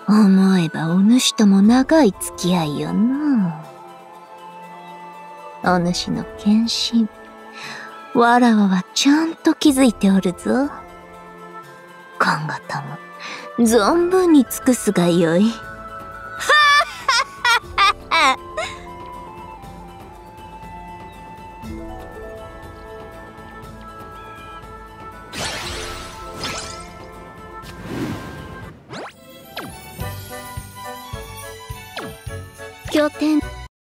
思えばお主とも長い付き合いよな。お主の献身、わらわはちゃんと気づいておるぞ。今後とも存分に尽くすがよい。拠点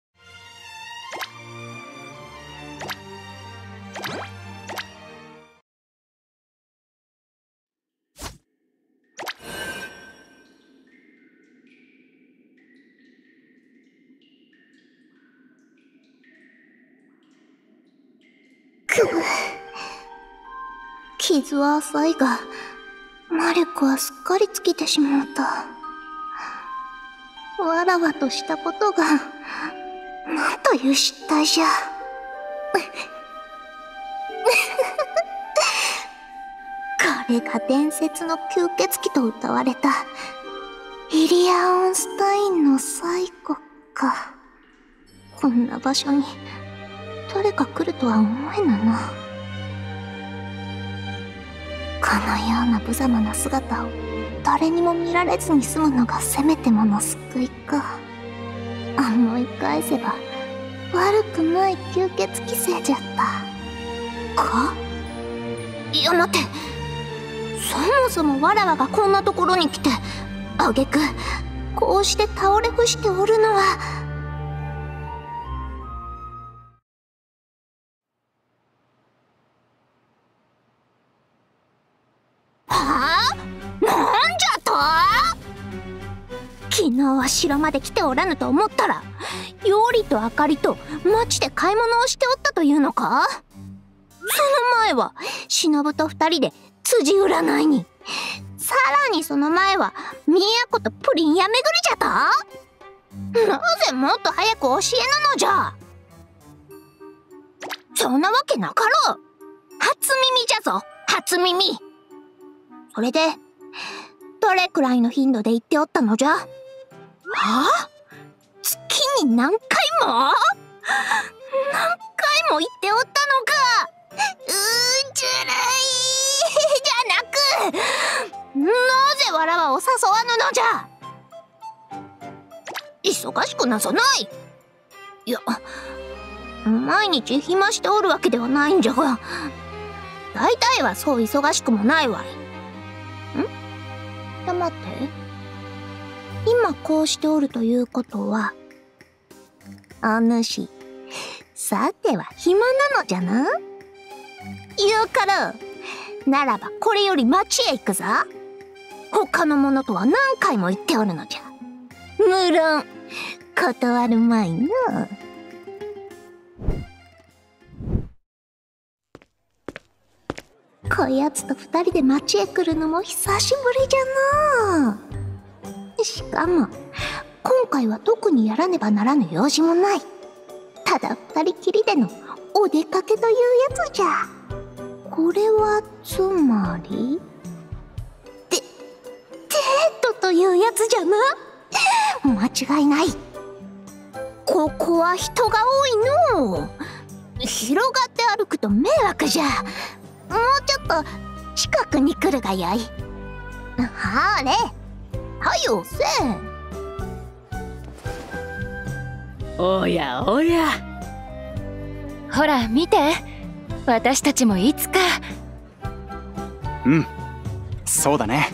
傷は浅いが、魔力はすっかり尽きてしまった。わらわとしたことが、なんという失態じゃ。これが伝説の吸血鬼と謳われた、イリア・オンスタインの最後か。こんな場所に、誰か来るとは思えぬな。このような無様な姿を誰にも見られずに済むのがせめてもの救いか。思い返せば悪くない吸血鬼生じゃったか。いや待て、そもそもわらわがこんなところに来て挙句こうして倒れ伏しておるのは。昨日は城まで来ておらぬと思ったら、ヨリとあかりと町で買い物をしておったというのか。その前は忍と二人で辻占いに、さらにその前は都とプリン屋巡りじゃった。なぜもっと早く教えぬのじゃ。そんなわけなかろう。初耳じゃぞ、初耳。それでどれくらいの頻度で言っておったのじゃ。はあ？月に何回も言っておったのか。ずるいじゃなく、なぜわらわを誘わぬのじゃ。忙しくなさない。いや、毎日暇しておるわけではないんじゃが、大体はそう忙しくもないわい。待って、今こうしておるということは、お主さては暇なのじゃな。言うからならばこれより町へ行くぞ。他の者とは何回も言っておるのじゃ。無論断るまいの。こやつと二人で町へ来るのも久しぶりじゃな。しかも今回は特にやらねばならぬ用事もない。ただ二人きりでのお出かけというやつじゃ。これはつまりデートというやつじゃな。間違いない。ここは人が多いのう。広がって歩くと迷惑じゃ。もうちょっと近くに来るがよい。はれ、はよせ。 おやおや、ほら見て、私たちもいつか。 うん、そうだね。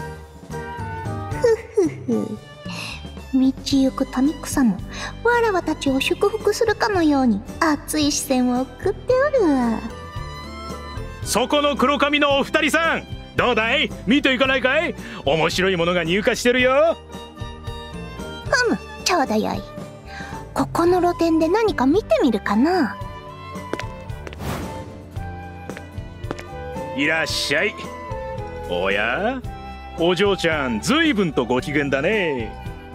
ふふ。道行く民草もわらわたちを祝福するかのように熱い視線を送っておるわ。 そこの黒髪のお二人さん、どうだい？見ていかないかい？面白いものが入荷してるよ。 ちょうどよい。ここの露店で何か見てみるかな。 いらっしゃい。おや、お嬢ちゃん随分とご機嫌だね。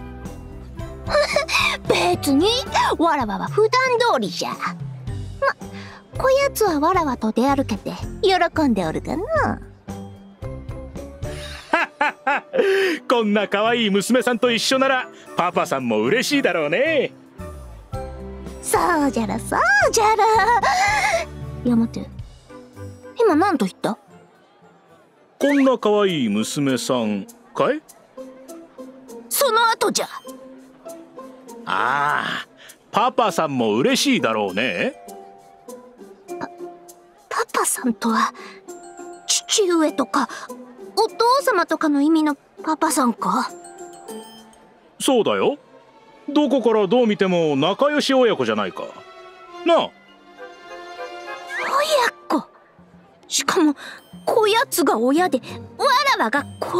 別にわらわは普段通りじゃ。こやつはわらわと出歩けて喜んでおるがな。 こんな可愛い娘さんと一緒ならパパさんも嬉しいだろうね。 そうじゃらそうじゃら。いや待って、今何と言った？ こんな可愛い娘さんかい？ その後じゃ。 ああ、パパさんも嬉しいだろうね。 パパさんとは父上とかお父様とかの意味のパパさんか？ そうだよ。どこからどう見ても仲良し親子じゃないかなあ。 親子、しかもこやつが親でわらわが子？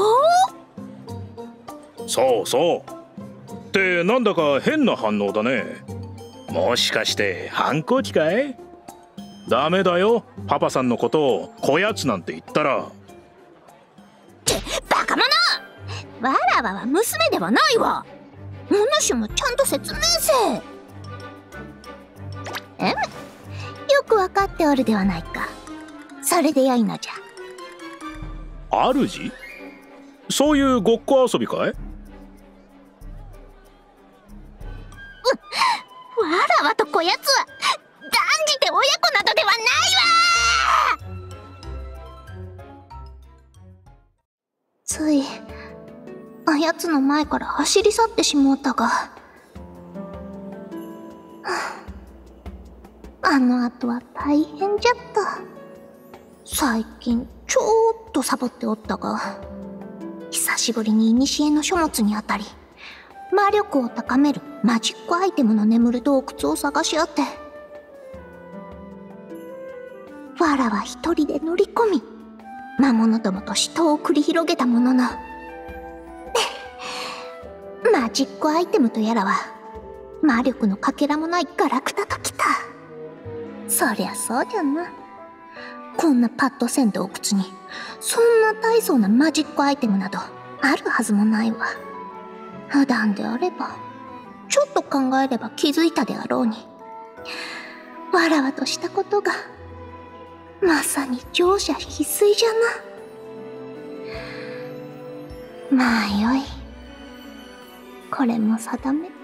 そうそうってなんだか変な反応だね。もしかして反抗期かい？ダメだよ、パパさんのことをこやつなんて言ったら。 ってバカ者！わらわは娘ではないわ。お主もちゃんと説明せえ。よくわかっておるではないか。それでよいのじゃ。 主？そういうごっこ遊びかい？ わらわとこやつは断じて親子などではないわ。ついあやつの前から走り去ってしもうたが、あの後は大変じゃった。最近ちょっとサボっておったが、久しぶりに古の書物にあたり魔力を高めるマジックアイテムの眠る洞窟を探し当て、わらは一人で乗り込み魔物どもと死闘を繰り広げたものの、マジックアイテムとやらは魔力のかけらもないガラクタときた。そりゃそうじゃな。こんなパッとせん洞窟にそんな大層なマジックアイテムなどあるはずもないわ。普段であればちょっと考えれば気づいたであろうに、わらわとしたことがまさに乗車必須じゃな。まあよい、これも定めか。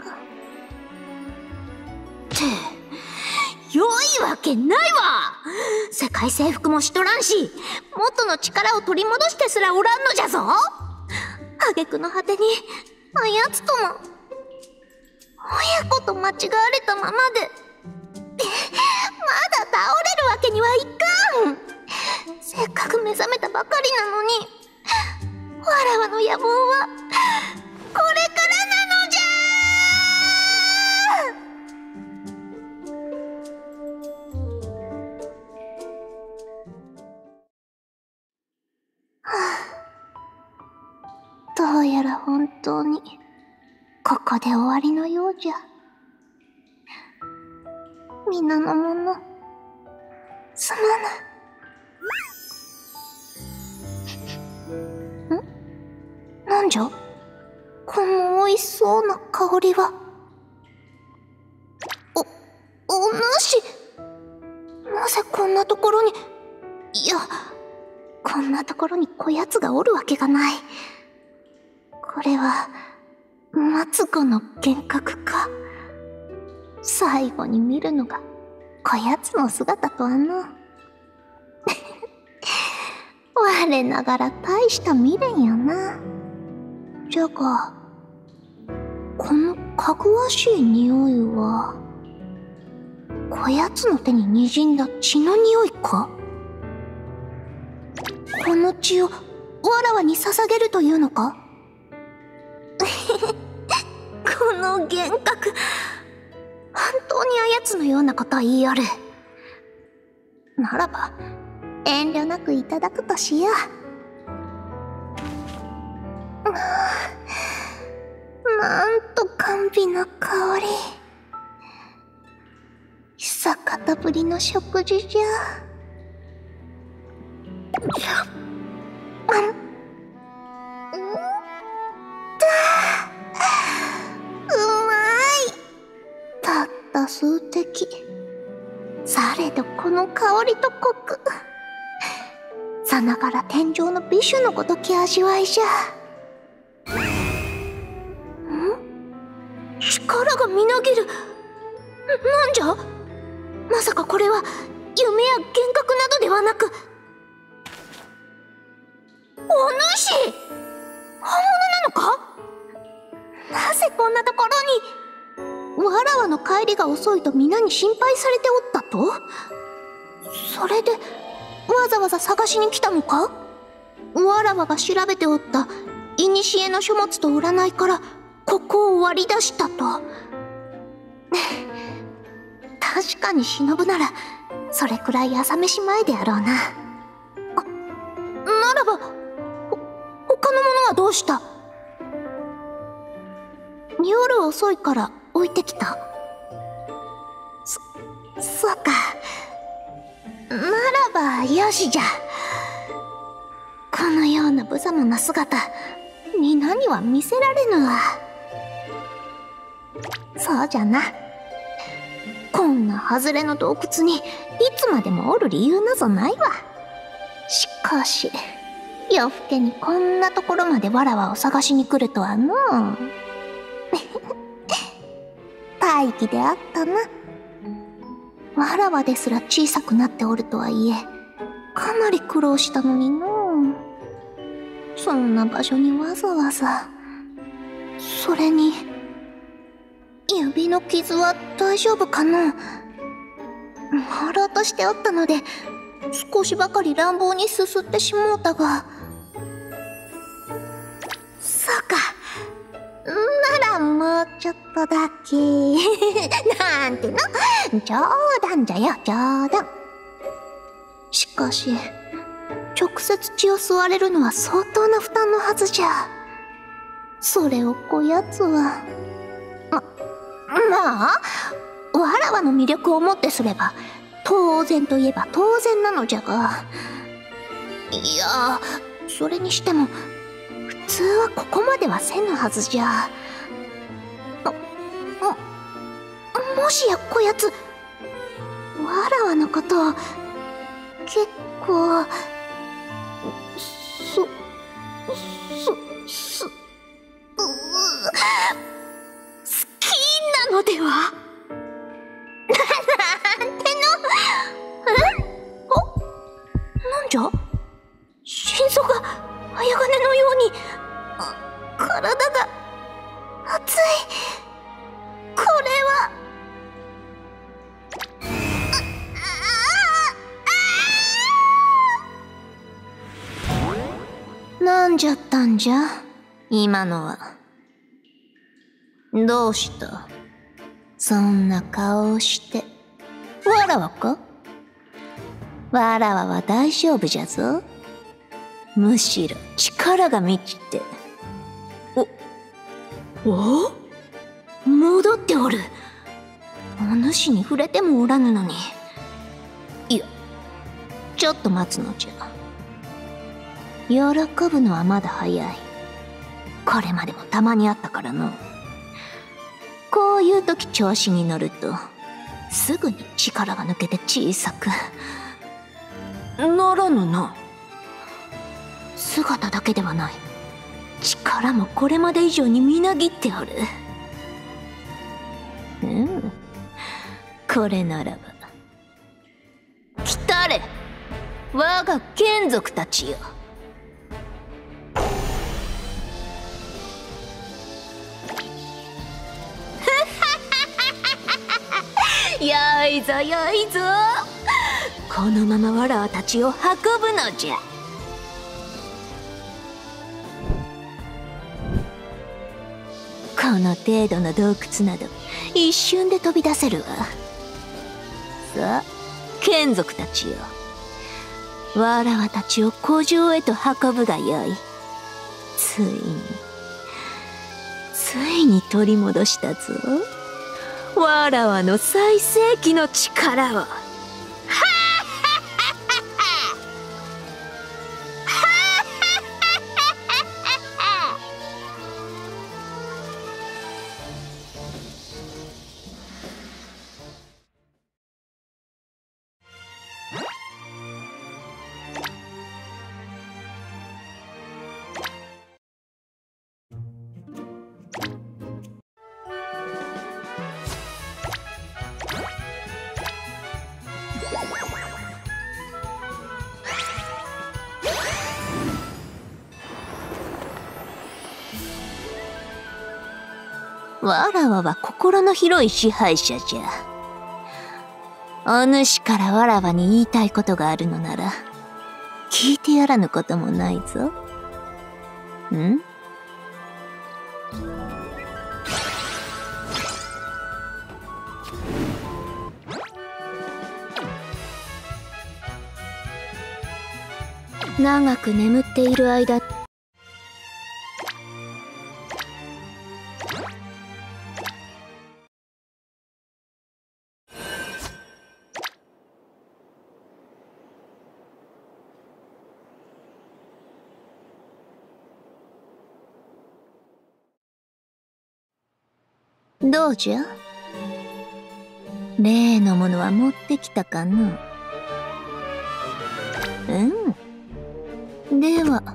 って良いわけないわ。世界征服もしとらんし、元の力を取り戻してすらおらんのじゃぞ。挙句の果てにあやつとも親子と間違われたままでまだ倒れるわけにはいかん。せっかく目覚めたばかりなのに、わらわの野望はこれからなのじゃ。どうやら本当にここで終わりのようじゃ。皆の者、すまぬ。なんじゃこの美味しそうな香りは。お主、なぜこんなところに、いや、こんなところにこやつがおるわけがない。これは末子の幻覚か。最後に見るのがこやつの姿とはな。我ながら大した未練やな。じゃがこのかぐわしい匂いはこやつの手に滲んだ血の匂いか。この血をわらわに捧げるというのか。この幻覚、本当にあやつのようなことを言いよる。ならば遠慮なくいただくとしよう。なんと甘美な香り。久方ぶりの食事じゃ。たった数滴。されどこの香りとコク、 さながら天上の美酒のごとき味わいじゃ。力がみなぎる。なんじゃ。まさかこれは夢や幻覚などではなく、お主本物なのか。なぜこんなところに。わらわの帰りが遅いと皆に心配されておったと。それでわざわざ探しに来たのか。わらわが調べておった古の書物と占いからここを割り出したと。確かに忍ならそれくらい朝飯前であろうな。ならば他のものはどうした。夜遅いから置いてきた。そうか。ならばよしじゃ。このような無様な姿皆には見せられぬわ。そうじゃな。こんな外れの洞窟にいつまでもおる理由なぞないわ。しかし夜更けにこんなところまでわらわを探しに来るとはのう。大儀であったな。わらわですら小さくなっておるとはいえかなり苦労したのにのう。そんな場所にわざわざ。それに指の傷は大丈夫かの。貼ろうとしておったので少しばかり乱暴にすすってしもうたが。そうか。ならもうちょっとだけ。なんての。冗談じゃよ、冗談。しかし直接血を吸われるのは相当な負担のはずじゃ。それをこやつはまあわらわの魅力をもってすれば当然といえば当然なのじゃが、いやそれにしても普通はここまではせぬはずじゃ。もしやこやつわらわのことを結構好きなのでは。なんての。なんじゃ。心臓が早金のように体が熱い。これはなんじゃったんじゃ今のは。どうした。そんな顔をして。わらわか。わらわは大丈夫じゃぞ。むしろ力が満ちて。お戻っておる。お主に触れてもおらぬのに。いやちょっと待つのじゃ。喜ぶのはまだ早い。これまでもたまにあったからの。こういう時調子に乗るとすぐに力が抜けて小さくならぬな。姿だけではない。力もこれまで以上にみなぎっておる。これならば来たれ我が眷属たちよ。よいぞよいぞ。このままわらわたちを運ぶのじゃ。この程度の洞窟など一瞬で飛び出せるわ。さあ眷属たちよ、わらわたちを古城へと運ぶがよい。ついに取り戻したぞ、わらわの最盛期の力を。 わらわは心の広い支配者じゃ。お主からわらわに言いたいことがあるのなら、聞いてやらぬこともないぞ。ん？長く眠っている間、どうじゃ？例のものは持ってきたかな？うん。では、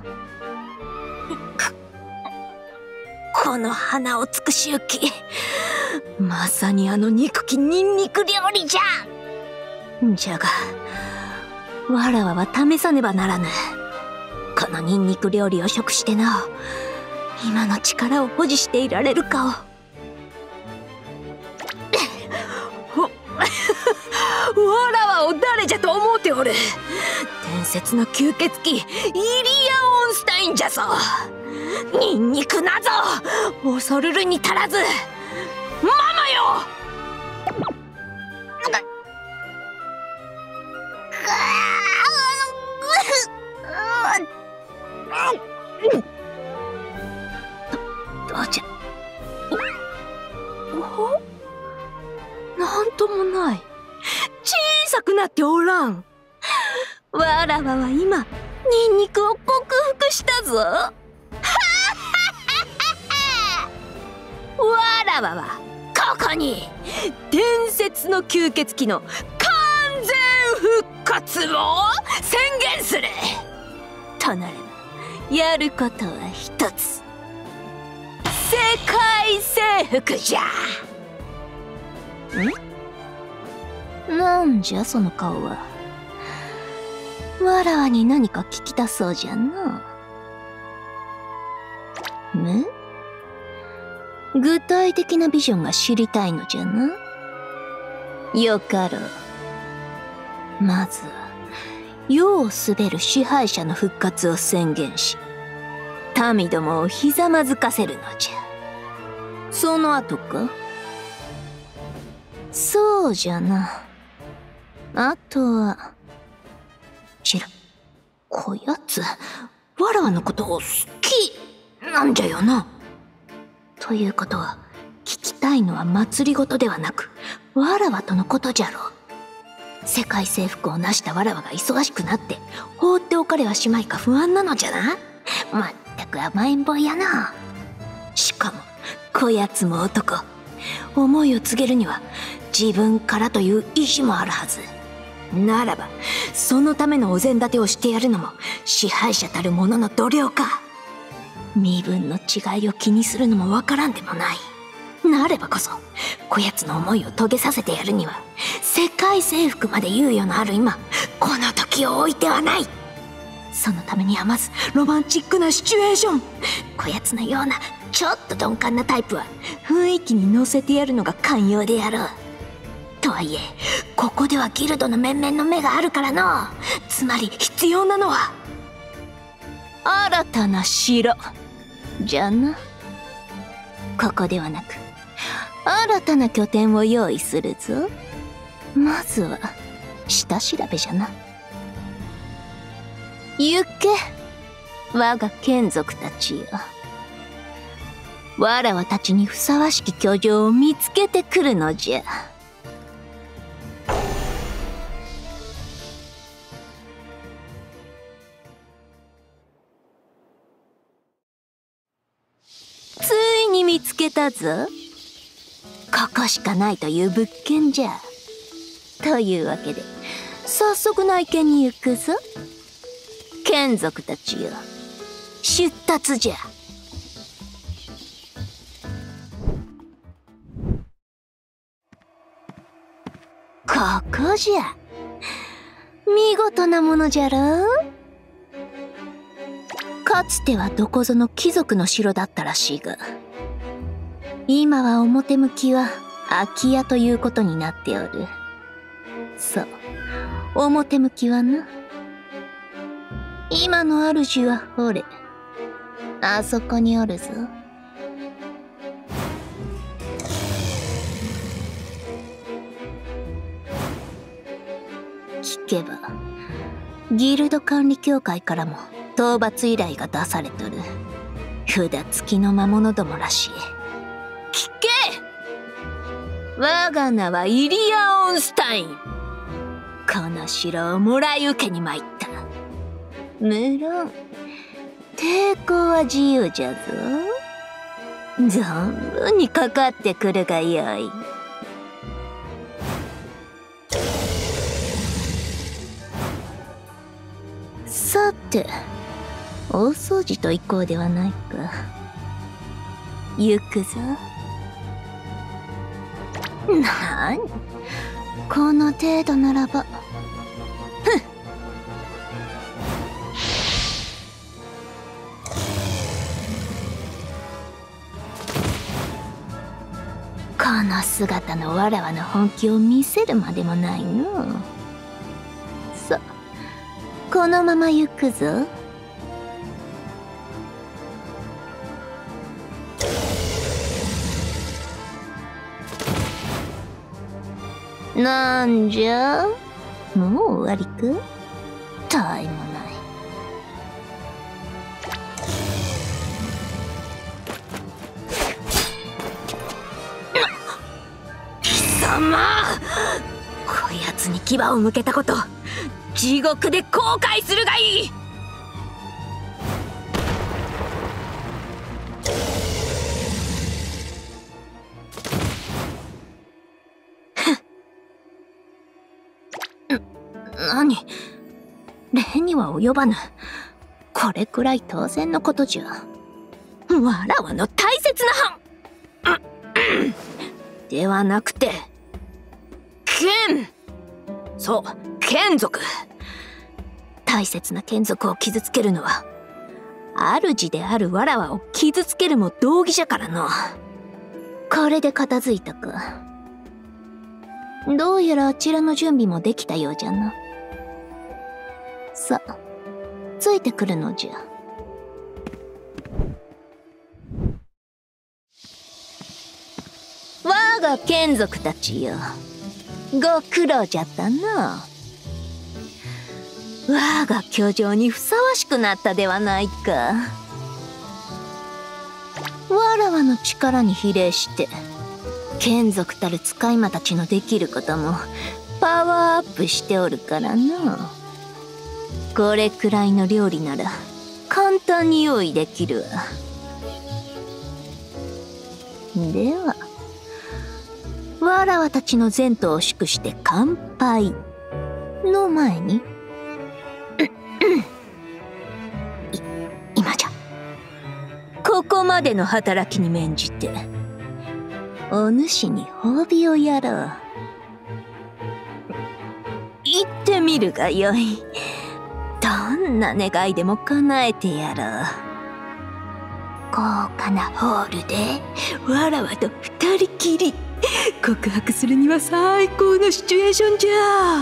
この花を尽くし行き、まさにあの憎きニンニク料理じゃ。じゃが、わらわは試さねばならぬ。このニンニク料理を食してなお、今の力を保持していられるかを。わらわを誰じゃと思うておる。伝説の吸血鬼イリア・オンスタインじゃぞ。ニンニクなぞ恐るるに足らず。ママよ。どうじゃ。なんともない。小さくなっておらん。わらわは今ニンニクを克服したぞ。わらわはここに伝説の吸血鬼の完全復活を宣言するとなれば、やることは一つ。世界征服じゃ。なんじゃその顔は。わらわに何か聞きたそうじゃな。具体的なビジョンが知りたいのじゃな。よかろう。まずは世を滑る支配者の復活を宣言し、民どもをひざまずかせるのじゃ。その後か。そうじゃな。あとは、こやつ、わらわのことを好きなんじゃよな。ということは、聞きたいのは祭りごとではなく、わらわとのことじゃろう。世界征服を成したわらわが忙しくなって、放っておかれはしまいか不安なのじゃな。まったく甘えん坊やな。しかも、こやつも男。思いを告げるには、自分からという意志もあるはず。ならばそのためのお膳立てをしてやるのも支配者たる者の度量か。身分の違いを気にするのもわからんでもない。なればこそこやつの思いを遂げさせてやるには、世界征服まで猶予のある今、この時を置いてはない。そのためにはまずロマンチックなシチュエーション。こやつのようなちょっと鈍感なタイプは雰囲気に乗せてやるのが寛容でやろう。とはいえ、ここではギルドの面々の目があるからの。つまり必要なのは新たな城じゃな。ここではなく新たな拠点を用意するぞ。まずは下調べじゃな。行け、我が眷属たちよ。わらわたちにふさわしき居城を見つけてくるのじゃ。ついに見つけたぞ。ここしかないという物件じゃ。というわけで早速内見に行くぞ。眷属たちよ、出立じゃ。ここじゃ。見事なものじゃろ。かつてはどこぞの貴族の城だったらしいが、 今は表向きは空き家ということになっておる。そう、表向きはな。今の主はほれ、あそこにおるぞ。聞けばギルド管理協会からも討伐依頼が出されとる。札付きの魔物どもらしい。聞け！我が名はイリア・オンスタイン。この城をもらい受けに参った。無論抵抗は自由じゃぞ。存分にかかってくるがよい。さて、大掃除と行こうではないか。行くぞ。なに、この程度ならば。ふん。この姿のわらわの本気を見せるまでもないの。さ、このまま行くぞ。なんじゃ、もう終わりか。たいもない。貴様、こやつに牙を向けたこと、地獄で後悔するがいい。何、礼には及ばぬ。これくらい当然のことじゃ。わらわの大切な藩ではなくて剣。そう、眷属。大切な眷属を傷つけるのは主であるわらわを傷つけるも同義じゃからの。これで片付いたか。どうやらあちらの準備もできたようじゃな。さあ、ついてくるのじゃ。我が眷属たちよ、ご苦労じゃったな。我が居城にふさわしくなったではないか。わらわの力に比例して眷属たる使い魔たちのできることもパワーアップしておるからな。これくらいの料理なら簡単に用意できるわ。ではわらわたちの前途を祝して乾杯の前に今じゃ、ここまでの働きに免じてお主に褒美をやろう。言ってみるがよい。どんな願いでも叶えてやろう。豪華なホールでわらわと二人きり告白するには最高のシチュエーションじゃ。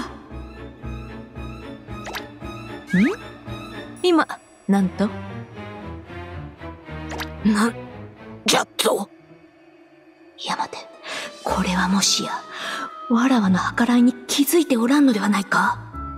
今なんと、なんじゃと。いや待て、これはもしやわらわの計らいに気づいておらんのではないか。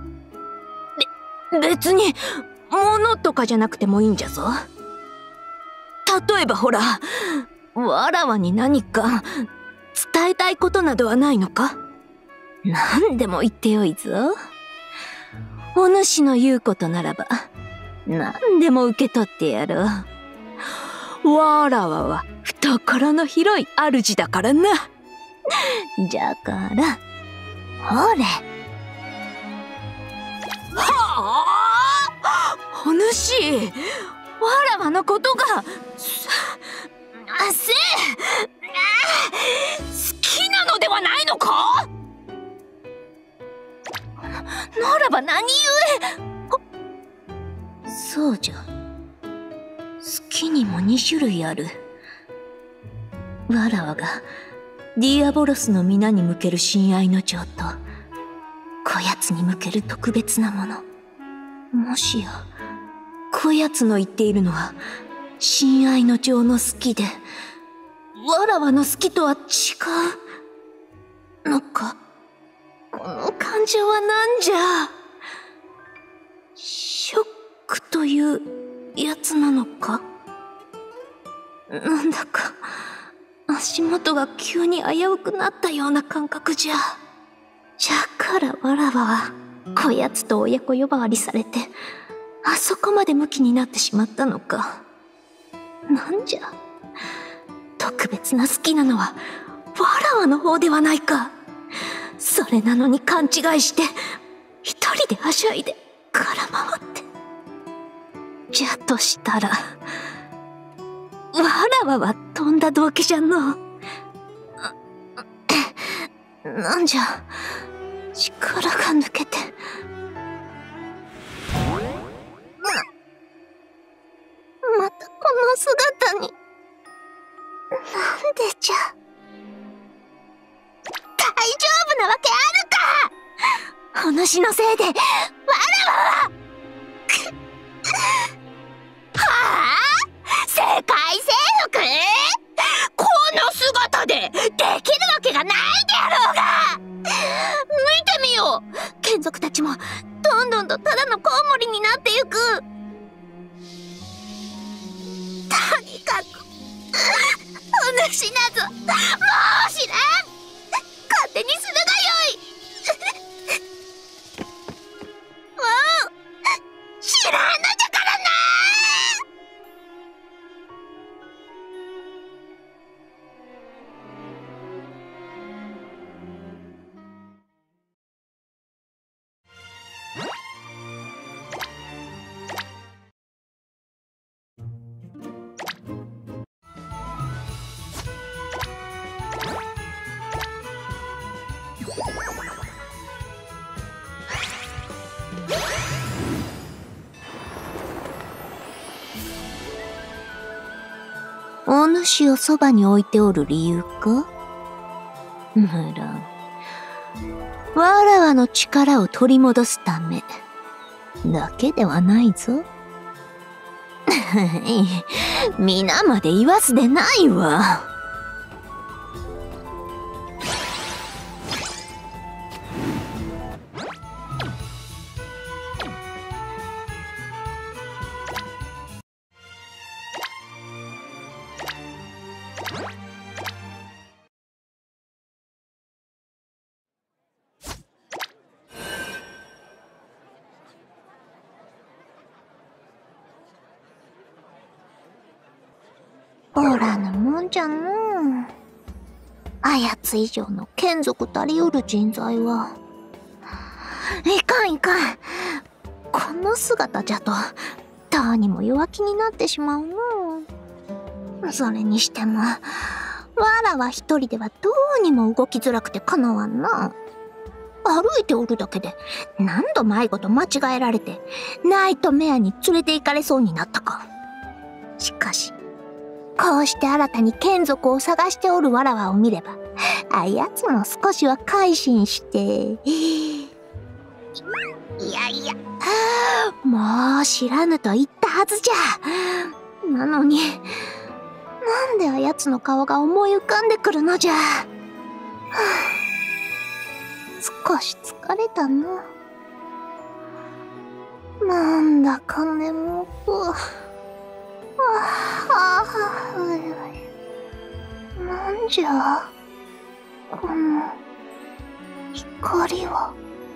別に物とかじゃなくてもいいんじゃぞ。例えばほら、わらわに何か伝えたいことなどはないのか。何でも言ってよいぞ。お主の言うことならば何でも受け取ってやろう。わらわは懐の広い主だからな。じゃからほれ。はあ、お主、わらわのことが好きなのではないのか。ならば何故。そうじゃ、好きにも2種類ある。 わらわがディアボロスの皆に向ける親愛の情とこやつに向ける特別なもの。もしやこやつの言っているのは親愛の情の好きでわらわの好きとは違うのか。この感情はなんじゃ。ショックというやつなのか。なんだか足元が急に危うくなったような感覚じゃ。じゃからわらわはこやつと親子呼ばわりされてあそこまでムキになってしまったのか。なんじゃ、特別な好きなのはわらわの方ではないか。それなのに勘違いして一人ではしゃいで空回って。じゃとしたらわらわはとんだ道化じゃの。なんじゃ、力が抜けて。またこの姿に。なんでじゃ。大丈夫なわけあるか。お主のせいでわらわははあ、世界征服。この姿でできるわけがないであろうが。見てみよう、眷属たちもどんどんとただのコウモリになってゆく。とにかくお主なぞもう知らん。勝手にするがよい。もう知らんのじゃからな。お主をそばに置いておる理由か。むらん。わらわの力を取り戻すためだけではないぞ。皆まで言わすでないわ。おらぬもんじゃのう。あやつ以上の眷属たりうる人材は。いかんいかん。この姿じゃとどうにも弱気になってしまうのう。それにしてもわらは一人ではどうにも動きづらくてかなわんな。歩いておるだけで何度迷子と間違えられてナイトメアに連れて行かれそうになったか。しかしこうして新たに眷属を探しておるわらわを見ればあやつも少しは改心して。いやいや、もう知らぬと言ったはずじゃ。なのになんであやつの顔が思い浮かんでくるのじゃ。少し疲れたな。なんだか眠く。なんじゃこの光は。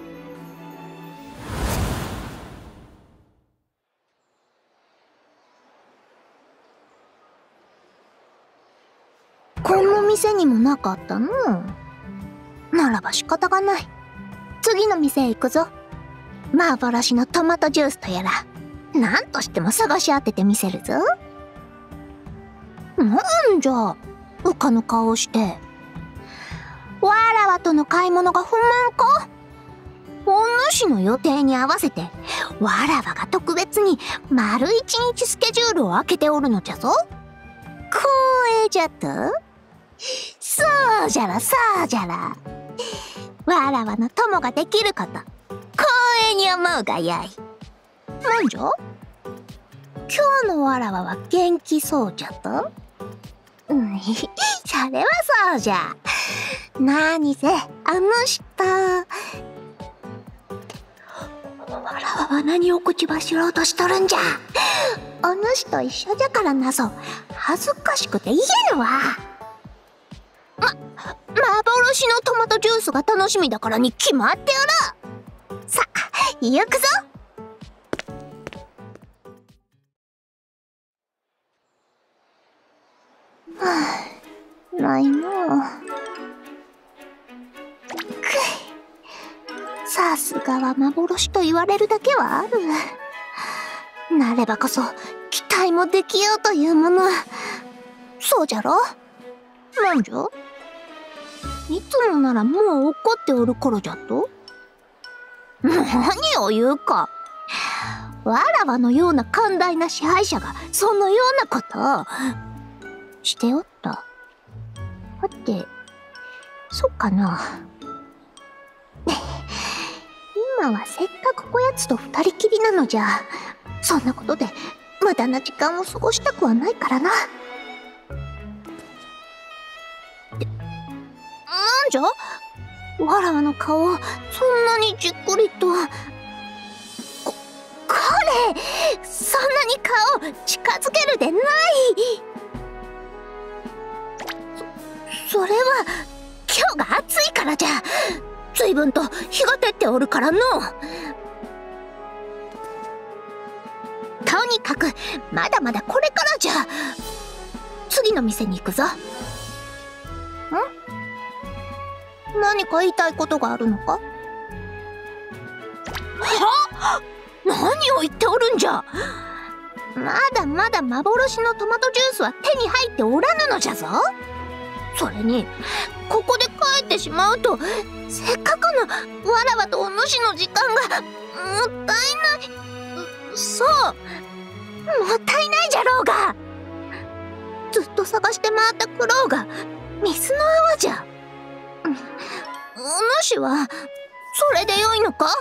この店にもなかったの。ならば仕方がない。次の店へ行くぞ。幻のトマトジュースとやらなんとしても探し当ててみせるぞ。なんじゃうかぬ顔をして。わらわとの買い物が不満か。お主の予定に合わせてわらわが特別に丸一日スケジュールを空けておるのじゃぞ。光栄じゃと。 そうじゃらそうじゃら。わらわの友ができること光栄に思うがやい。なんじゃ、今日のわらわは元気そうじゃと。それはそうじゃ。何せあの人、わらわは何を口走ろうとしとるんじゃ。お主と一緒じゃからなぞ恥ずかしくて言えぬわ。幻のトマトジュースが楽しみだからに決まっておろう。さあ行くぞ。ないのう。さすがは幻と言われるだけはある。なればこそ期待もできようというもの。そうじゃろ。なんじゃ、いつもならもう怒っておる頃じゃと。何を言うか。わらわのような寛大な支配者がそのようなことをしておった。はて、そっかな。今はせっかくこやつと二人きりなのじゃ。そんなことで無駄な時間を過ごしたくはないからな。なんじゃ、わらわの顔をそんなにじっくりと。これ、そんなに顔近づけるでない。それは今日が暑いからじゃ。随分と日が照っておるからの。とにかくまだまだこれからじゃ。次の店に行くぞ。何か言いたいことがあるのか。は？何を言っておるんじゃ。まだまだ幻のトマトジュースは手に入っておらぬのじゃぞ。それにここで帰ってしまうとせっかくのわらわとお主の時間がもったいない。そう、もったいないじゃろうが。ずっと探して回った苦労が水の泡じゃ。お主はそれでよいのか。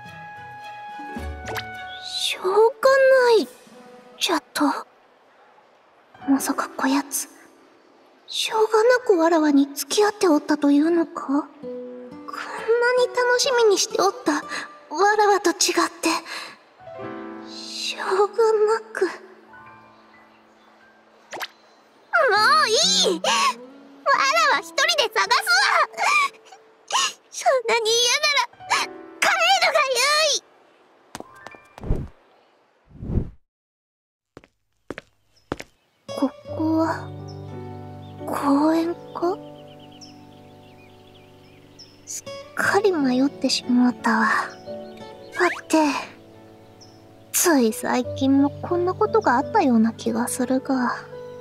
しょうがないじゃと。まさかこやつしょうがなくわらわに付き合っておったというのか。こんなに楽しみにしておったわらわと違ってしょうがなく。もういい。わらわ一人で探すわ。そんなに嫌なら帰るがよい。ここは公園か。すっかり迷ってしまったわ。だってつい最近もこんなことがあったような気がするが、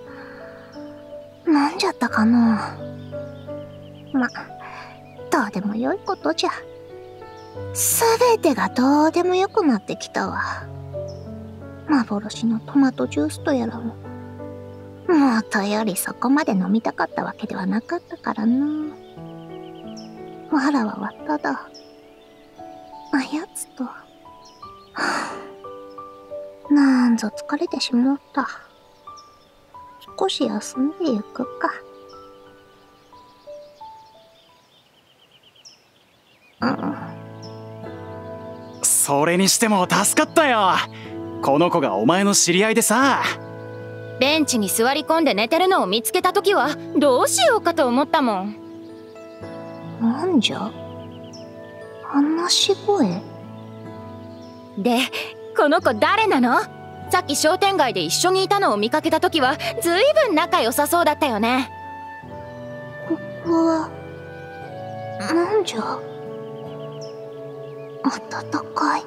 なんじゃったかな。ま、どうでもよいことじゃ。すべてがどうでもよくなってきたわ。幻のトマトジュースとやらももとよりそこまで飲みたかったわけではなかったからな。わらわはただあやつと、なんぞ疲れてしまった。少し休んでゆくか。 それにしても助かったよ。この子がお前の知り合いでさ。 ベンチに座り込んで寝てるのを見つけた時はどうしようかと思ったもん。 なんじゃ、話し声で、この子誰なの？さっき商店街で一緒にいたのを見かけた時はずいぶん仲良さそうだったよね。 ここはなんじゃ、暖かい。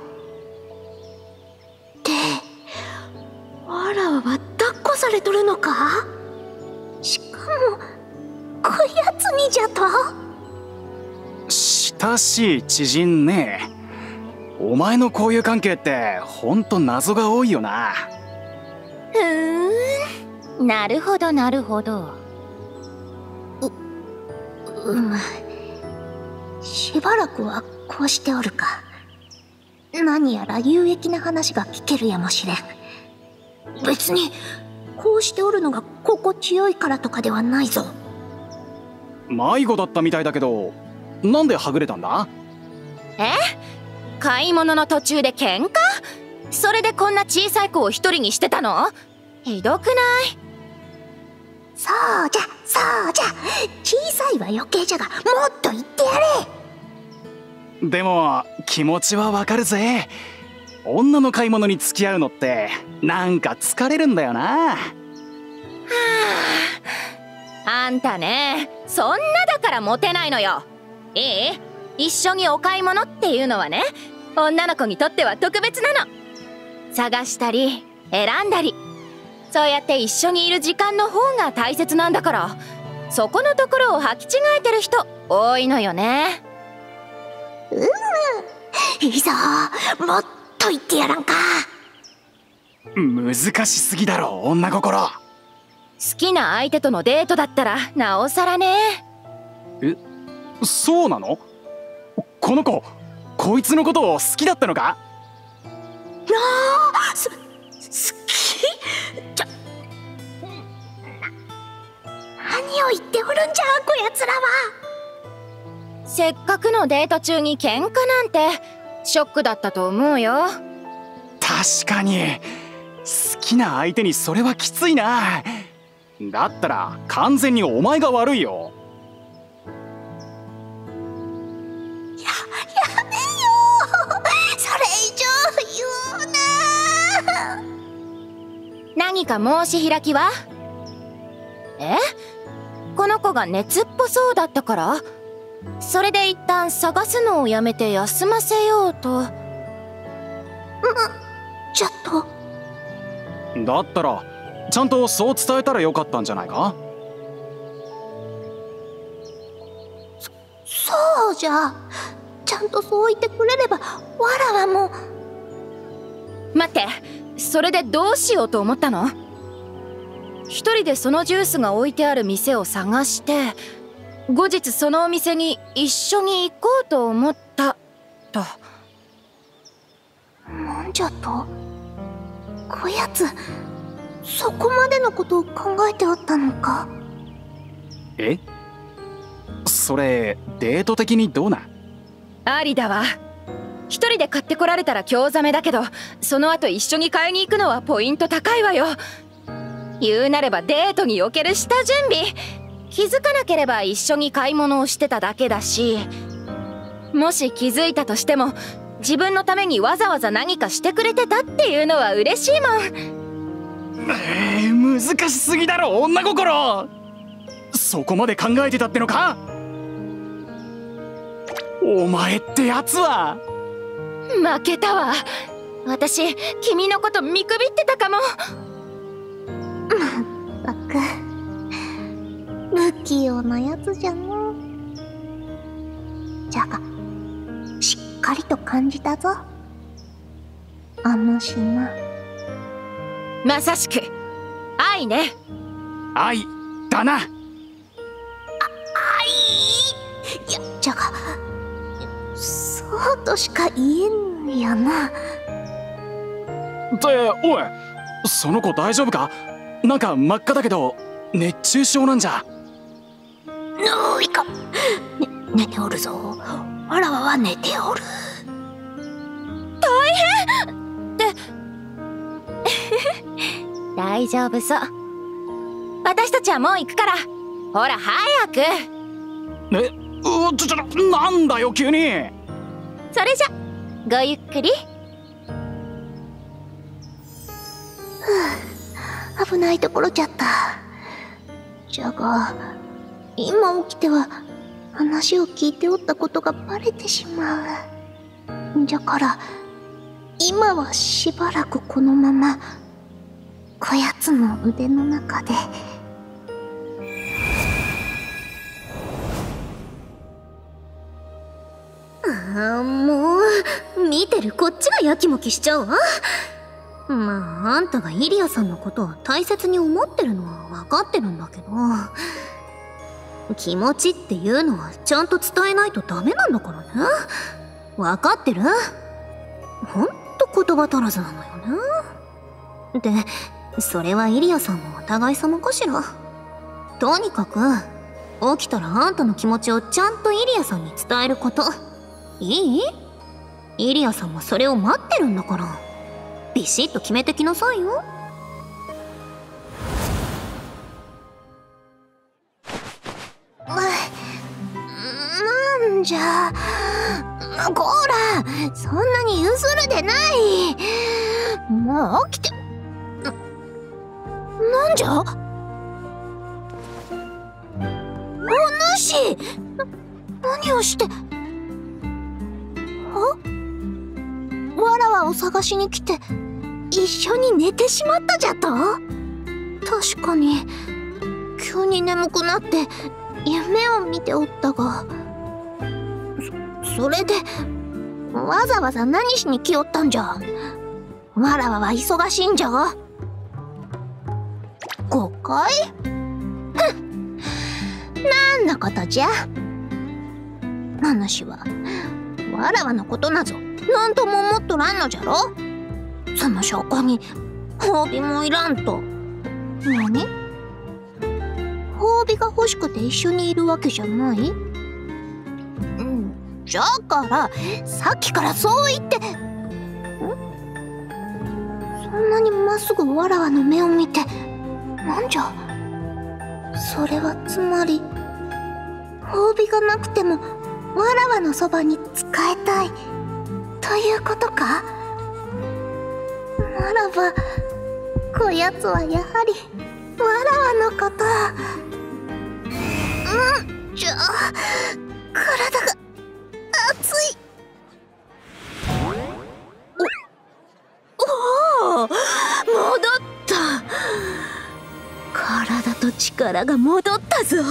で、わらわは抱っこされとるのか。しかもこやつにじゃと。 親しい知人ね。お前の交友関係ってほんと謎が多いよな。 なるほどなるほど。 しばらくはこうしておるか。何やら有益な話が聞けるやもしれん。別にこうしておるのが心地よいからとかではないぞ。 迷子だったみたいだけど、なんではぐれたんだ？ 買い物の途中で喧嘩？それでこんな小さい子を一人にしてたの？ひどくない？ そうじゃ小さいは余計じゃが、もっと言ってやれ。 でも気持ちはわかるぜ。女の買い物に付き合うのってなんか疲れるんだよな。 あんたね、そんなだからモテないのよ。いい？一緒にお買い物っていうのはね、女の子にとっては特別なの。探したり選んだり、そうやって一緒にいる時間の方が大切なんだから、そこのところを履き違えてる人多いのよね。 いいぞ、もっと言ってやらんか。 難しすぎだろ、女心。 好きな相手とのデートだったらなおさらね。 そうなの？この子、こいつのことを好きだったのか？ 好き？何を言っておるんじゃ、こやつらは。 せっかくのデート中に喧嘩なんてショックだったと思うよ。 確かに好きな相手にそれはきついな。だったら完全にお前が悪いよ。 やめよ、それ以上言うな。 何か申し開きは？この子が熱っぽそうだったから？それで一旦探すのをやめて休ませようと。 ちょっと。 だったらちゃんとそう伝えたらよかったんじゃないか？ そうじゃ、ちゃんとそう言ってくれればわらはもう。 待って、それでどうしようと思ったの？一人でそのジュースが置いてある店を探して、後日そのお店に一緒に行こうと思ったと。 なんじゃと？こやつそこまでのことを考えておったのか？ それデート的にどうな？ ありだわ。一人で買ってこられたら興ざめだけど、その後一緒に買いに行くのはポイント高いわよ。言うなればデートにおける下準備。気づかなければ一緒に買い物をしてただけだし、もし気づいたとしても自分のためにわざわざ何かしてくれてたっていうのは嬉しいもん。 難しすぎだろ、女心。そこまで考えてたってのか？お前ってやつは。 負けたわ。私君のこと見くびってたかも。 まったく不器用なやつじゃの。じゃがしっかりと感じたぞ、あの島。 まさしく愛ね。 愛だな。 愛？いや、じゃがそうとしか言えんやな。 っておい、その子大丈夫か？なんか真っ赤だけど熱中症なんじゃ。 いかん、寝ておるぞ。わらわは寝ておる。 大変って大丈夫そう。私たちはもう行くから、ほら早く。 なんだよ急に。 それじゃごゆっくり。 危ないところじゃった。じゃが今起きては話を聞いておったことがバレてしまう。じゃから今はしばらくこのままこやつの腕の中で。もう見てるこっちがやきもきしちゃうわ。まああんたがイリアさんのことを大切に思ってるのは分かってるんだけど、 気持ちっていうのはちゃんと伝えないとダメなんだからね。わかってる？ほんと言葉足らずなのよね。で、それはイリアさんもお互い様かしら。とにかく起きたらあんたの気持ちをちゃんとイリアさんに伝えること。いい？イリアさんもそれを待ってるんだから、ビシッと決めてきなさいよ。なんじゃ、こら、そんなに譲るでない。もう起きて。なんじゃ、お主、何をして。わらわを探しに来て一緒に寝てしまったじゃと。確かに急に眠くなって夢を見ておったが、それでわざわざ何しに来よったんじゃ。わらわは忙しいんじゃ。誤解？なんのことじゃ。話はわらわのことなぞなんとも思っとらんのじゃろ。その証拠に褒美もいらんと。何？褒美が欲しくて一緒にいるわけじゃない？じゃからさっきからそう言って。そんなにまっすぐわらわの目を見て。なんじゃ、それはつまり褒美がなくてもわらわのそばに仕えたいということか。ならばこやつはやはりわらわのこと。じゃあ体が熱い。おお、戻った。体と力が戻ったぞ。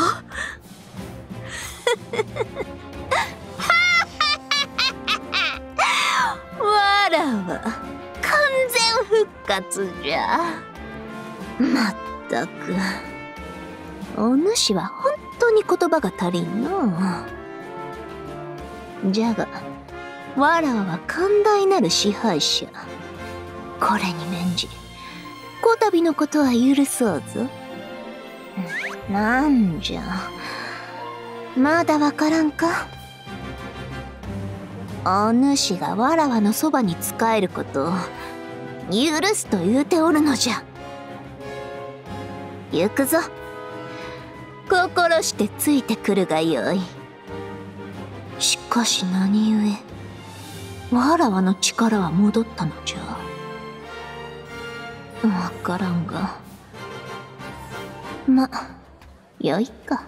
わらは完全復活じゃ。まったくお主は本当に言葉が足りんの。じゃがわらわは寛大なる支配者。これに免じこたびのことは許そうぞ。なんじゃ、まだわからんか。お主がわらわのそばに仕えることを許すと言うておるのじゃ。行くぞ。心してついてくるがよい。しかし何故わらわの力は戻ったのじゃ。わからんが、ま、よいか。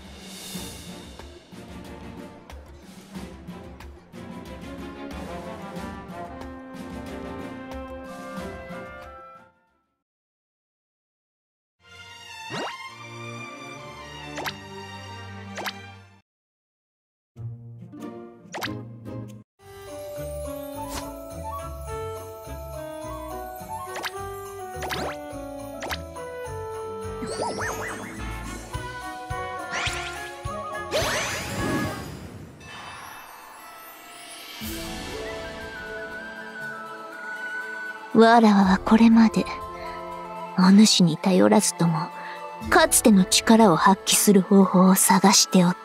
わらわはこれまでお主に頼らずともかつての力を発揮する方法を探しておった。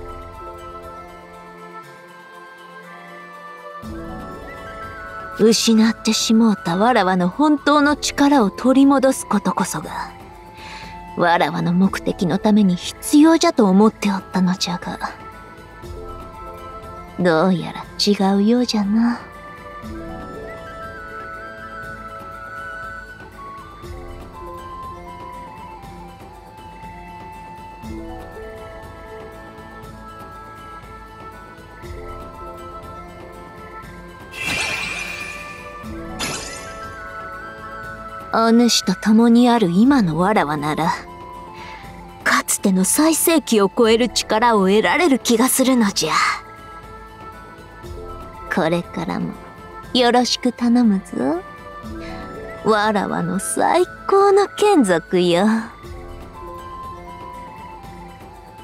失ってしもうたわらわの本当の力を取り戻すことこそがわらわの目的のために必要じゃと思っておったのじゃが、どうやら違うようじゃな。お主と共にある今のわらわなら、かつての最盛期を超える力を得られる気がするのじゃ。これからもよろしく頼むぞ。わらわの最高の眷属よ。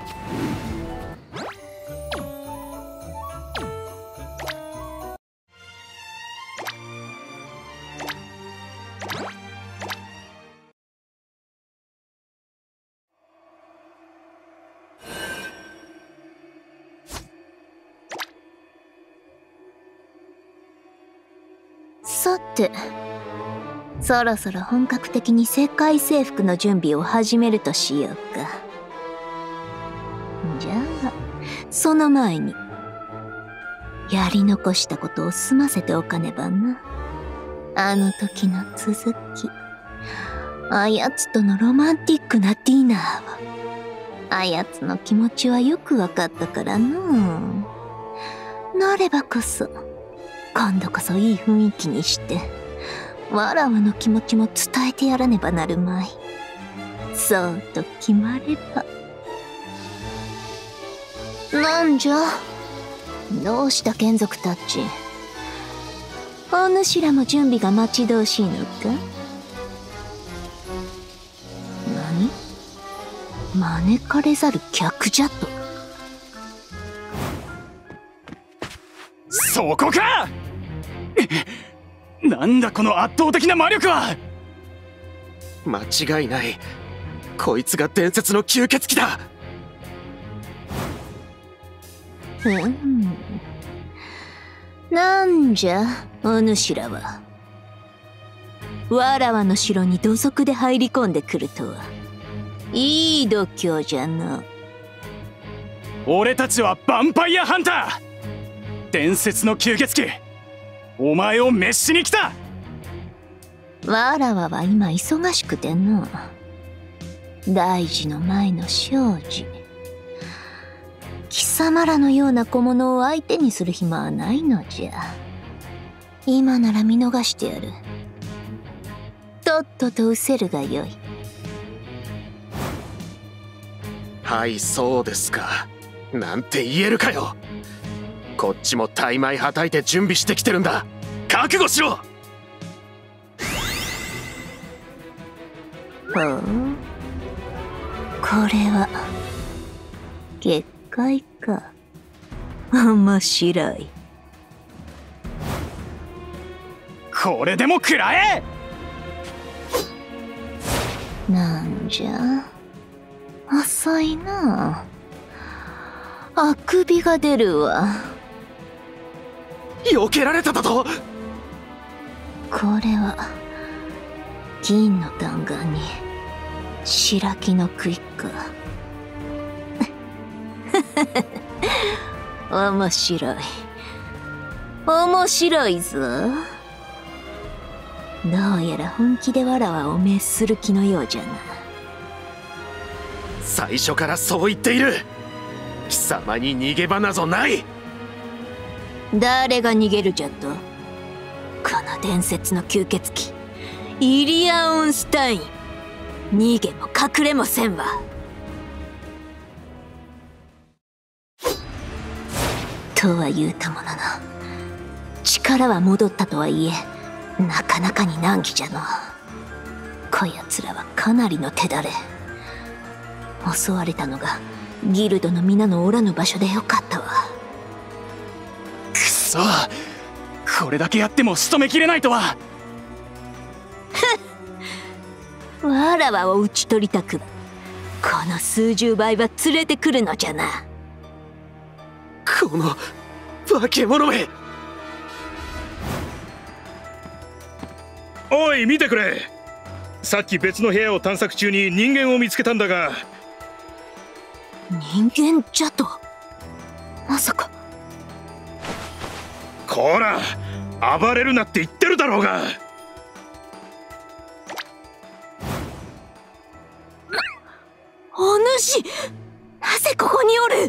さて、そろそろ本格的に世界征服の準備を始めるとしようか。じゃあ、その前にやり残したことを済ませておかねばな。あの時の続き、あやつとのロマンティックなディナーは、あやつの気持ちはよくわかったからな。なればこそ今度こそいい雰囲気にしてわらわの気持ちも伝えてやらねばなるまい。そうと決まれば。なんじゃ、どうした眷属たち。お主らも準備が待ち遠しいのか。何、招かれざる客じゃと。 そこか。なんだこの圧倒的な魔力は。 間違いない、こいつが伝説の吸血鬼だ。 なんじゃお主らは。わらわの城に土足で入り込んでくるとは、いい度胸じゃな。 俺たちはヴァンパイアハンター、伝説の吸血鬼。お前を滅しに来た。 わらわは今忙しくてな。大事の前の生事、貴様らのような小物を相手にする暇はないのじゃ。今なら見逃してやる。とっとと失せるがよい。 はい、そうですか。なんて言えるかよ。こっちも大枚はたいて準備してきてるんだ。覚悟しろ。 ほう、これは結界か。面白い。 これでも食らえ。 なんじゃ、遅いな。あくびが出るわ。 避けられただと。 これは銀の弾丸に白木の杭か。面白い、面白いぞ。どうやら本気でわらわを滅する気のようじゃな。 最初からそう言っている。貴様に逃げ場なぞない。 誰が逃げるじゃと。この伝説の吸血鬼イリア・オンスタイン、逃げも隠れもせんわ。とは言うたものの、力は戻ったとはいえなかなかに難儀じゃの。こやつらはかなりの手だれ。襲われたのがギルドの皆のおらぬ場所でよかったわ。 くそ、これだけやっても仕留めきれないとは。 わらわを討ち取りたくばこの数十倍は連れてくるのじゃな。 この化け物め。 おい見てくれ。さっき別の部屋を探索中に人間を見つけたんだが。 人間じゃと。まさか。 こら暴れるなって言ってるだろうが。 お主、なぜここにお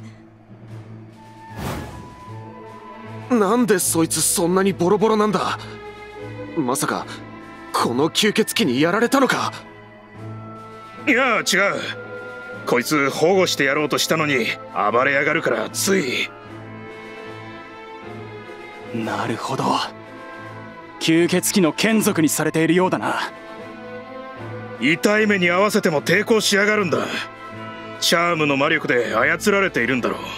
る。 なんでそいつそんなにボロボロなんだ。まさかこの吸血鬼にやられたのか。 いや違う、こいつ保護してやろうとしたのに暴れやがるからつい。 なるほど、吸血鬼の眷属にされているようだな。 痛い目に合わせても抵抗しやがるんだ。 チャームの魔力で操られているんだろう。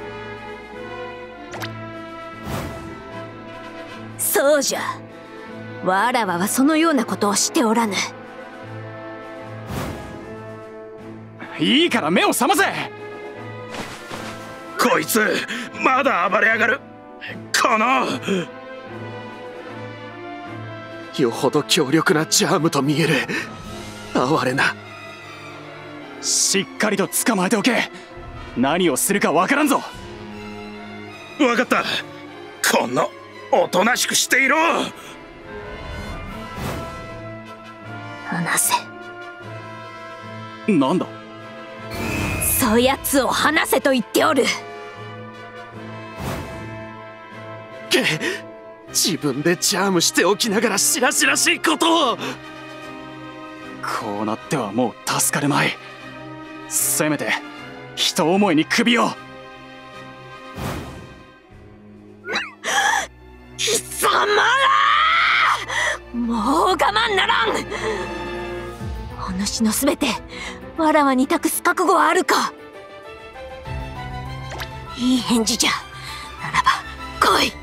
そうじゃ。わらわはそのようなことをしておらぬ。 いいから目を覚ませ。 こいつまだ暴れやがる。このよほど強力なチャームと見える。哀れな。 しっかりと捕まえておけ。何をするかわからんぞ。 分かった。このおとなしくしていろ。 離せ。 なんだ。 そやつを離せと言っておる。 自分でチャームしておきながらしらしらしいことを。 こうなってはもう助かるまい。せめて人思いに首を。 貴様ら！もう我慢ならん。お主のすべてわらわに託す覚悟はあるか。いい返事じゃ。ならば来い。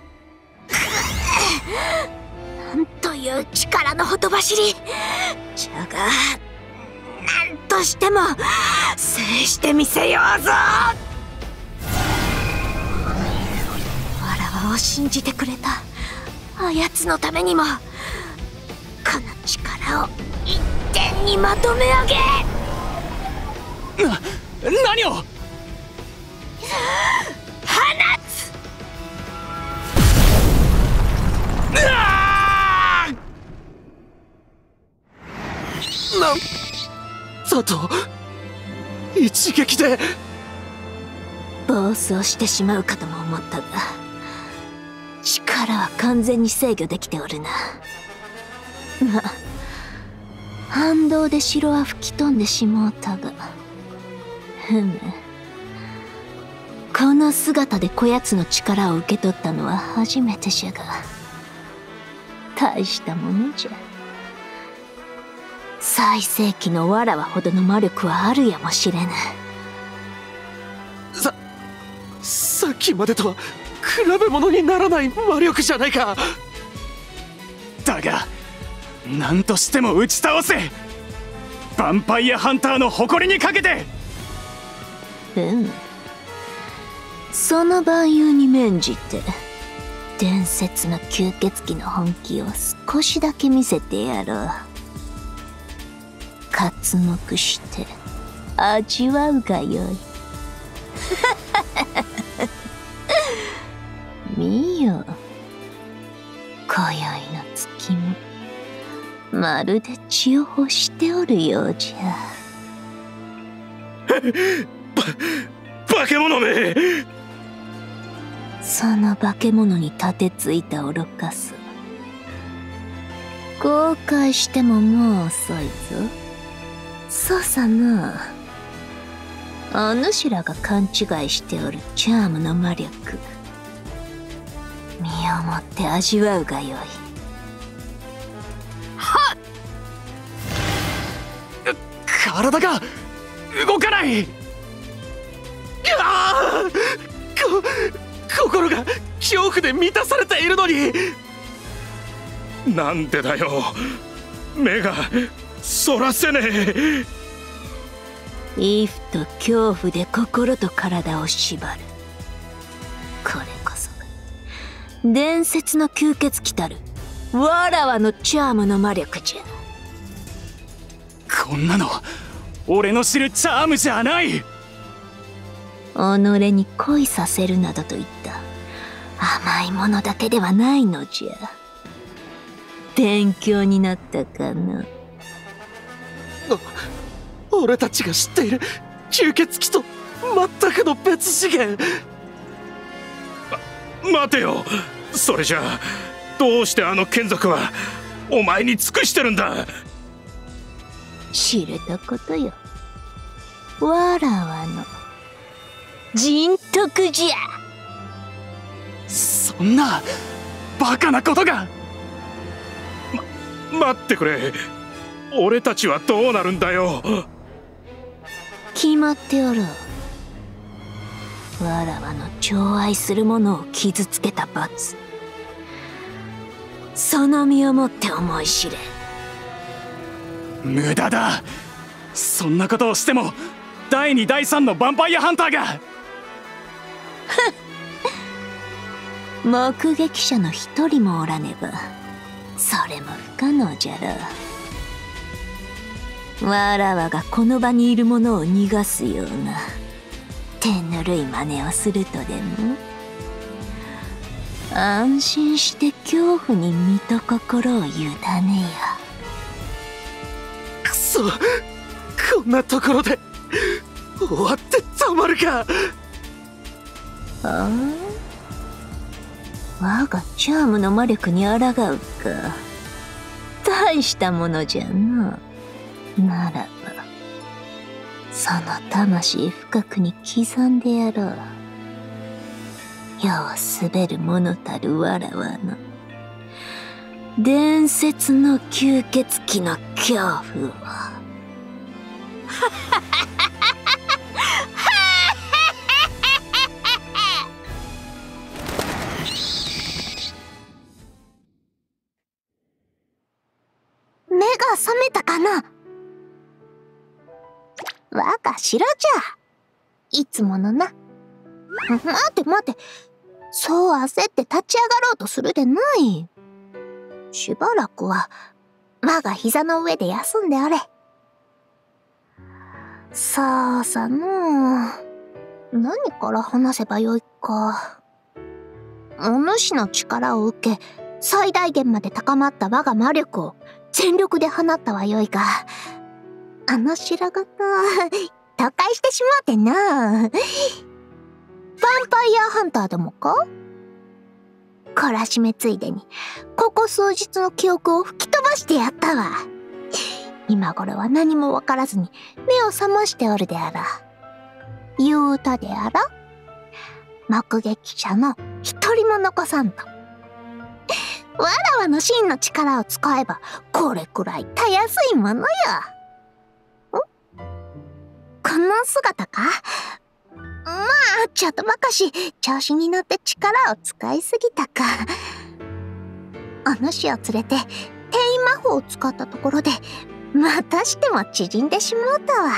なんという力のほとばしり。じゃがなんとしても制してみせようぞ。わらわを信じてくれたあやつのためにも、この力を一点にまとめ上げ。 何を。 放つ。 なんだと。一撃で。 暴走してしまうかとも思ったが、力は完全に制御できておるな。まあ反動で城は吹き飛んでしもうたが、この姿でこやつの力を受け取ったのは初めてじゃが、大したものじゃ。最盛期のわらわほどの魔力はあるやもしれぬ。 さっきまでとは比べ物にならない魔力じゃないか。 だが何としても打ち倒せ。ヴァンパイアハンターの誇りにかけて。 その蛮勇に免じて伝説の吸血鬼の本気を少しだけ見せてやろう。刮目して味わうがよい。見よ、今宵の月もまるで血を欲しておるようじゃ。 化け物め。 その化け物に盾てついた愚かさ、後悔してももう遅いぞ。そうさな。お主らが勘違いしておるチャームの魔力、身をもって味わうがよい。はっ！ 体が動かない。 心が恐怖で満たされているのに。 なんでだよ。目がそらせねえ。 畏怖と恐怖で心と体を縛る。これこそが伝説の吸血鬼たるわらわのチャームの魔力じゃ。 こんなの俺の知るチャームじゃない。 己に恋させるなどといった甘いものだけではないのじゃ。勉強になったかな。 俺たちが知っている吸血鬼と全くの別次元。 待てよ。それじゃあどうしてあの眷属はお前に尽くしてるんだ。 知れたことよ。わらわの人徳じゃ。 そんなバカなことが。 待ってくれ。俺たちはどうなるんだよ。 決まっておる。わらわの寵愛する者を傷つけた罰、その身をもって思い知れ。 無駄だ。そんなことをしても第2第3のヴァンパイアハンターが目撃者の一人もおらねばそれも不可能じゃろう。わらわがこの場にいる者を逃がすような手ぬるい真似をするとでも、安心して恐怖に身と心を委ねよ。 くそ、こんなところで終わってたまるか。 ああ、我がチャームの魔力に抗うか。大したものじゃな。ならばその魂深くに刻んでやろう。世を滑る者たるわらわの伝説の吸血鬼の恐怖を。目が覚めたかな。我が城じゃ。いつものな。待て待て。そう焦って立ち上がろうとするでない。しばらくは我が膝の上で休んであれ。さあさの何から話せばよいか。お主の力を受け最大限まで高まった我が魔力を全力で放ったはよいが、あの白型他界してしまうてな。ヴァンパイアハンターでもか。懲らしめついでにここ数日の記憶を吹き飛ばしてやったわ。今頃は何もわからずに目を覚ましておるであら。言うたであら。目撃者の一人も残さんと。わらわの真の力を使えばこれくらいたやすいものよ。この姿か。まあちょっとばかし調子に乗って力を使いすぎたか。お主を連れて転移魔法を使ったところでまたしても縮んでしまうたわ。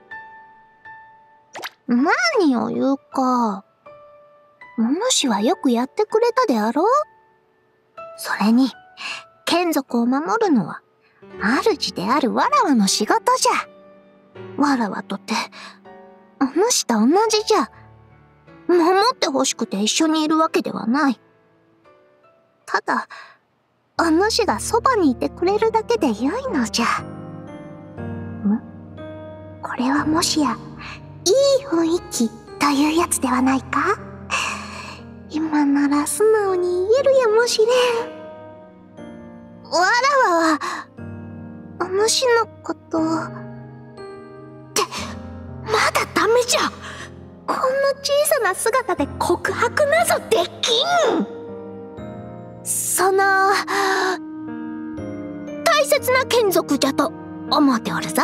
何を言うか。お主はよくやってくれたであろう。それに眷属を守るのは主であるわらわの仕事じゃ。わらわとてお主と同じじゃ。守ってほしくて一緒にいるわけではない。ただお主がそばにいてくれるだけでよいのじゃ。これはもしやいい雰囲気というやつではないか。今なら素直に言えるやもしれん。わらわはお主のことってまだダメじゃ。こんな小さな姿で告白なぞできん。その大切な眷属じゃと思っておるぞ。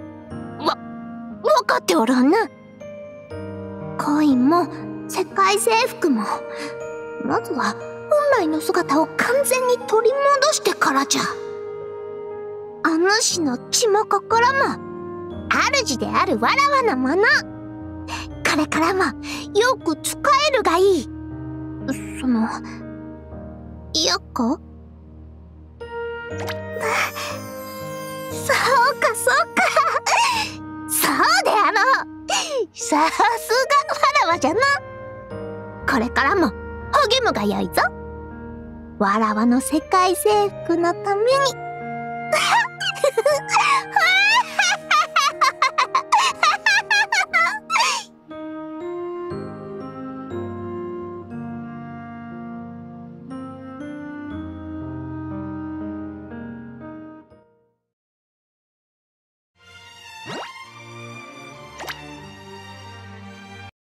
わかっておるな。コインも世界征服もまずは本来の姿を完全に取り戻してからじゃ。お主の血も心も主であるわらわのもの。これからもよく使えるがいい。よくそうかそうか。そうであろう。さすがわらわじゃな。これからも励むがよいぞ。わらわの世界征服のために。